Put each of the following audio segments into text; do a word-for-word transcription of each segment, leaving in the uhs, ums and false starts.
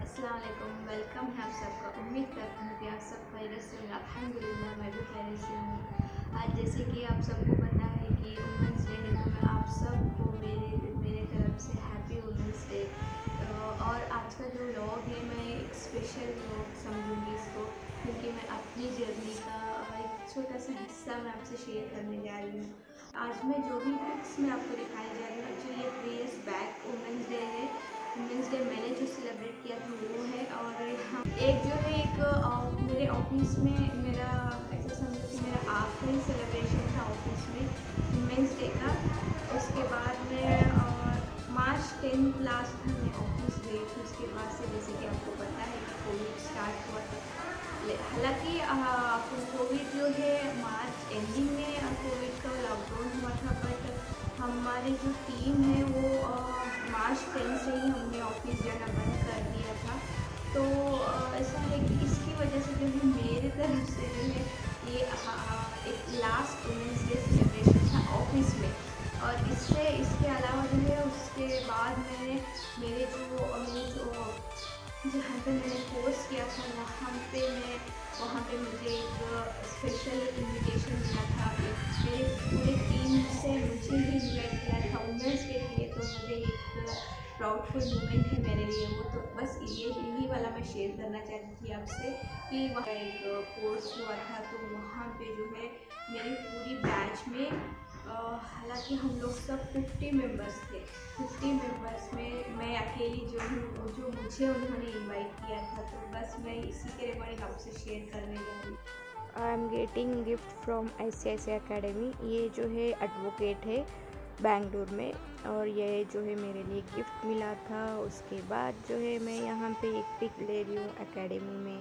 अस्सलाम वालेकुम, वेलकम है आप सबका। उम्मीद करती हूँ कि आप सब खैरियत से होंगे। अल्हम्दुलिल्लाह मैं भी खैरियत से हूँ। आज जैसे कि आप सबको पता है कि वुमेंस डे है, तो मैं आप सबको मेरे मेरे तरफ से हैप्पी वुमेंस डे। और आज का जो व्लॉग है मैं एक स्पेशल व्लॉग समझूँगी इसको, क्योंकि मैं अपनी जर्नी का एक छोटा सा हिस्सा मैं आपसे शेयर करने जा रही हूँ। आज मैं जो भी पिक्स मैं आपको दिखाई जा रही हूँ, एक्चुअली ये three years back women's day है। वुमेंस डे मैंने जो सेलिब्रेट किया था वो है। और हाँ, एक जो है एक आ, मेरे ऑफिस में मेरा ऐसा समझो कि मेरा आखिरी सेलिब्रेशन था ऑफिस में वुमेंस डे का। उसके बाद मैं मार्च टेंथ लास्ट था मैं ऑफिस गई थी। उसके बाद से जैसे कि आपको पता है कि कोविड स्टार्ट हुआ था। हालांकि कोविड जो है मार्च एंडिंग में कोविड का लॉकडाउन हुआ था, बट हमारी जो टीम है वो मार्च टेन से ही हमने ऑफिस जाना बंद कर दिया था। तो ऐसा है कि इसकी वजह से जो है मेरे तरफ से जो है ये एक लास्ट वुमेंस डे सेलिब्रेशन था ऑफिस में। और इससे इसके अलावा जो है उसके बाद मैंने मेरे जो मेरे जो जहाँ पे मैंने कोर्स किया था वहाँ पे मैं वहाँ पे मुझे एक स्पेशल इनविटेशन मिला था। मेरे पूरे टीम से मुझे ही इन्वाइट किया था वुमेंस डे के लिए। तो मुझे एक प्राउडफुल मोमेंट है मेरे लिए वो। तो बस ये यही वाला मैं शेयर करना चाहती थी आपसे कि वहाँ एक कोर्स हुआ था, तो वहाँ पे जो है मेरी पूरी बैच में हालांकि हम लोग सब फिफ्टी मेंबर्स थे। फिफ्टी मेंबर्स में मैं अकेली जो हूँ, जो मुझे उन्होंने इनवाइट किया था। तो बस मैं इसी के रिगार्डिंग आपसे शेयर करने जा रही हूँ। I am getting gift from I C I C I academy. ये जो है एडवोकेट है बेंगलुर में, और ये जो है मेरे लिए गिफ्ट मिला था। उसके बाद जो है मैं यहाँ पे एक पिक ले रही हूँ एकेडमी में,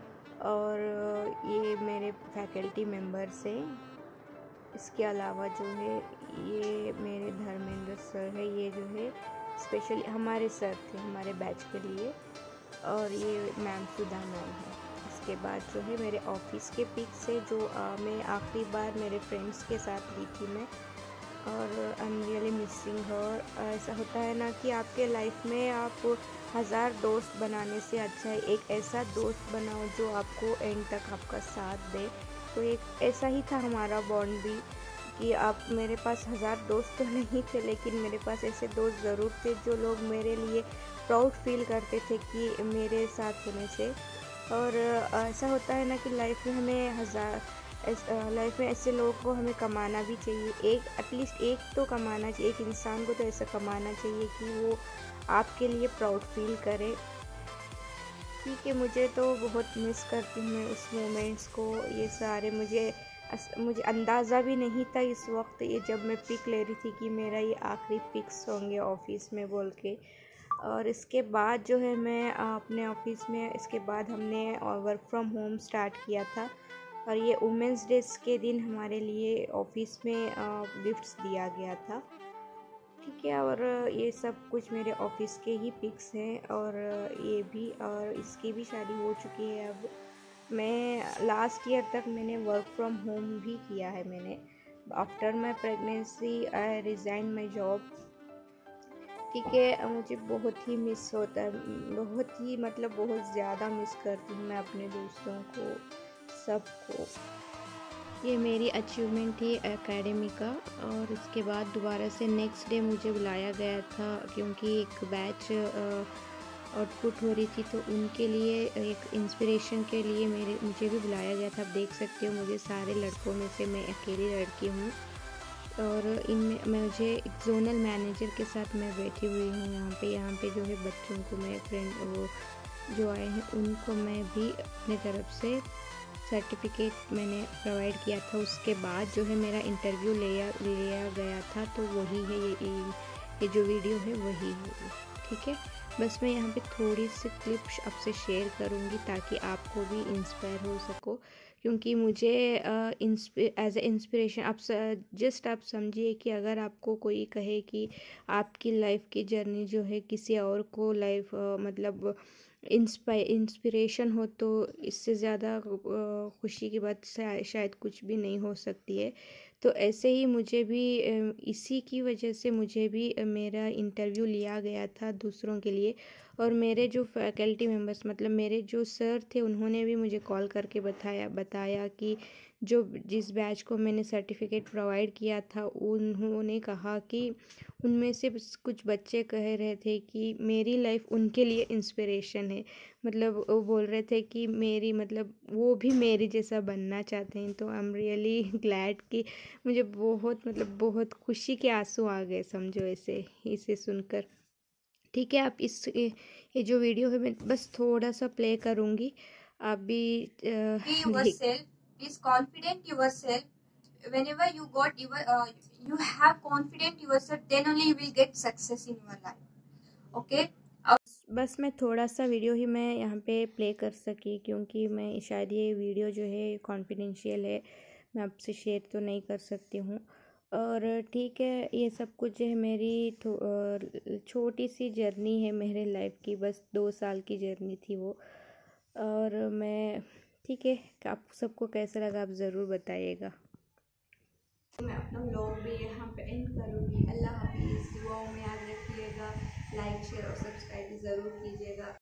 और ये मेरे फैकल्टी मेंबर्स हैं। इसके अलावा जो है ये मेरे धर्मेंद्र सर है, ये जो है स्पेशली हमारे सर थे हमारे बैच के लिए, और ये मैम सुधा मैम है। इसके बाद जो है मेरे ऑफिस के पिक्स है जो आ, मैं आखिरी बार मेरे फ्रेंड्स के साथ ली थी मैं, और I am really missing her. ऐसा होता है ना कि आपके लाइफ में आप हज़ार दोस्त बनाने से अच्छा है एक ऐसा दोस्त बनाओ जो आपको एंड तक आपका साथ दे। तो एक ऐसा ही था हमारा बॉन्ड भी, कि आप मेरे पास हज़ार दोस्त तो नहीं थे, लेकिन मेरे पास ऐसे दोस्त ज़रूर थे जो लोग मेरे लिए प्राउड फील करते थे कि मेरे साथ होने से। और ऐसा होता है ना कि लाइफ में हमें हज़ार लाइफ में ऐसे लोगों को हमें कमाना भी चाहिए। एक एटलीस्ट एक तो कमाना चाहिए, एक इंसान को तो ऐसा कमाना चाहिए कि वो आपके लिए प्राउड फील करे। ठीक है, मुझे तो बहुत मिस करती हूँ मैं उस मोमेंट्स को। ये सारे मुझे मुझे अंदाज़ा भी नहीं था इस वक्त ये जब मैं पिक ले रही थी कि मेरा ये आखिरी पिक्स होंगे ऑफिस में बोल के। और इसके बाद जो है मैं अपने ऑफिस में इसके बाद हमने वर्क फ्रॉम होम स्टार्ट किया था, और ये वुमेंस डे के दिन हमारे लिए ऑफिस में गिफ्ट्स दिया गया था। ठीक है, और ये सब कुछ मेरे ऑफिस के ही पिक्स हैं, और ये भी, और इसकी भी शादी हो चुकी है। अब मैं लास्ट ईयर तक मैंने वर्क फ्रॉम होम भी किया है मैंने। After my pregnancy I resign my job. ठीक है, मुझे बहुत ही मिस होता है, बहुत ही मतलब बहुत ज़्यादा मिस करती हूँ मैं अपने दोस्तों को, सबको। ये मेरी अचीवमेंट थी एकेडमी का। और इसके बाद दोबारा से नेक्स्ट डे मुझे बुलाया गया था, क्योंकि एक बैच आउटपुट हो रही थी, तो उनके लिए एक इंस्पिरेशन के लिए मेरे मुझे भी बुलाया गया था। आप देख सकते हो मुझे सारे लड़कों में से मैं अकेली लड़की हूँ, और इनमें मुझे एक जोनल मैनेजर के साथ मैं बैठी हुई हूँ यहाँ पे। यहाँ पे जो है बच्चों को मैं फ्रेंड वो जो आए हैं उनको मैं भी अपने तरफ से सर्टिफिकेट मैंने प्रोवाइड किया था। उसके बाद जो है मेरा इंटरव्यू लिया लिया गया था, तो वही है ये ये जो वीडियो है वही है। ठीक है, बस मैं यहाँ पे थोड़ी सी क्लिप्स आपसे शेयर करूँगी ताकि आपको भी इंस्पायर हो सको, क्योंकि मुझे एज ए इंस्पिरेशन आप जस्ट आप समझिए कि अगर आपको कोई कहे कि आपकी लाइफ की जर्नी जो है किसी और को लाइफ मतलब इंस्पाय इंस्पिरेशन हो, तो इससे ज़्यादा खुशी की बात शायद कुछ भी नहीं हो सकती है। तो ऐसे ही मुझे भी इसी की वजह से मुझे भी मेरा इंटरव्यू लिया गया था दूसरों के लिए। और मेरे जो फैकल्टी मेंबर्स मतलब मेरे जो सर थे उन्होंने भी मुझे कॉल करके बताया बताया कि जो जिस बैच को मैंने सर्टिफिकेट प्रोवाइड किया था उन्होंने कहा कि उनमें से कुछ बच्चे कह रहे थे कि मेरी लाइफ उनके लिए इंस्पिरेशन है। मतलब वो बोल रहे थे कि मेरी मतलब वो भी मेरी जैसा बनना चाहते हैं। तो आई एम रियली ग्लैड कि मुझे बहुत मतलब बहुत खुशी के आंसू आ गए समझो ऐसे इसे सुनकर। ठीक है, आप इस ये जो वीडियो है मैं बस थोड़ा सा प्ले करूँगी, आप भी yourself, please confident yourself. Whenever you got your uh, you have confident yourself, then only you will get success in your life. Okay. बस मैं थोड़ा सा वीडियो ही मैं यहाँ पे प्ले कर सकी क्योंकि मैं शायद ये वीडियो जो है कॉन्फिडेंशियल है, मैं आपसे शेयर तो नहीं कर सकती हूँ। और ठीक है, ये सब कुछ जो है मेरी छोटी सी जर्नी है मेरे लाइफ की, बस दो साल की जर्नी थी वो। और मैं ठीक है, आप सबको कैसा लगा आप ज़रूर बताइएगा। मैं अपना व्लॉग भी यहाँ पे एंड करूँगी। अल्लाह हाफिज़, दुआओं में याद रखिएगा, लाइक शेयर और सब्सक्राइब ज़रूर कीजिएगा।